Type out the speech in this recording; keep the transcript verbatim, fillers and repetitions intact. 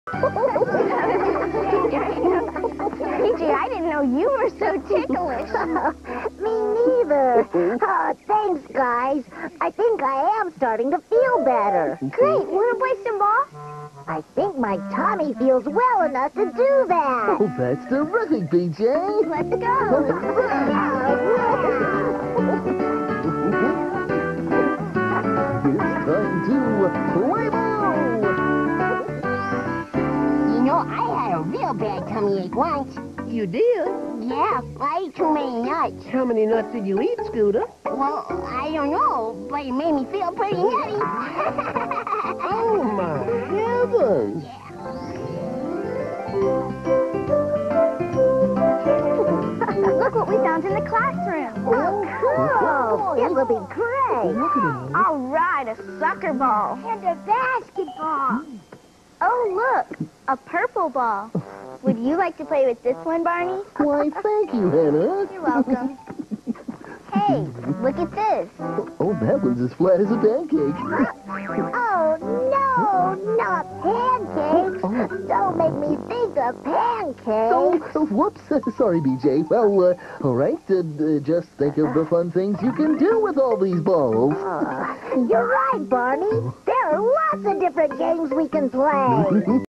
P J, I didn't know you were so ticklish. Me neither. Uh, thanks, guys. I think I am starting to feel better. Great. Want to play some ball? I think my tummy feels well enough to do that. Oh, that's terrific, P J. Let's go. It's time to play ball. You know, I had a real bad tummy ache once. You did? Yeah, I ate too many nuts. How many nuts did you eat, Scooter? Well, I don't know, but it made me feel pretty nutty. Oh, my heavens. Look what we found in the classroom. Oh, cool. It will be great. Look at it. All right, a soccer ball. And a basketball. Oh, look, a purple ball. Would you like to play with this one, Barney? Why, thank you, Hannah. You're welcome. Hey, look at this. Oh, that one's as flat as a pancake. Oh, no, not pancakes. Oh. Don't make me think of pancakes. Oh, whoops. Sorry, B J. Well, uh, all right. Uh, uh, just think of the fun things you can do with all these balls. Uh, you're right, Barney. There are lots of different games we can play.